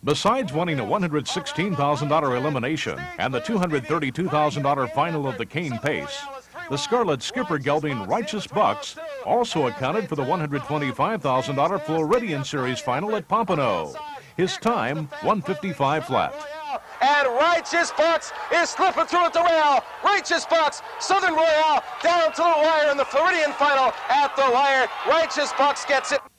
Besides winning a $116,000 elimination and the $232,000 final of the cane pace, the Scarlet skipper gelding Righteous Bucks also accounted for the $125,000 Floridian Series final at Pompano. His time, 1:55 flat. And Righteous Bucks is slipping through at the rail. Righteous Bucks, Southern Royale, down to the wire in the Floridian final at the wire. Righteous Bucks gets it.